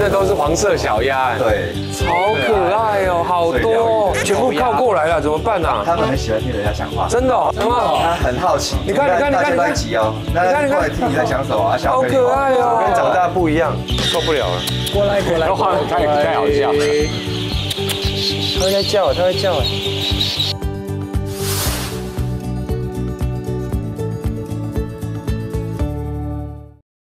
这都是黄色小鸭， 对， 好可爱哦，好多，全部靠过来了，怎么办啊？ 他们很喜欢听人家讲话， 真的哦，很好， 他很好奇。 你看， 在急哦，那过来听你在讲什么啊？小好可爱哦，跟长大不一样，受不了了。 过来， 太好笑了， 他会在叫，他会叫。